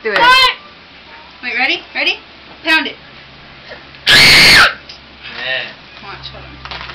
do it. Wait, ready? Ready? Pound it. Yeah. Watch, hold on.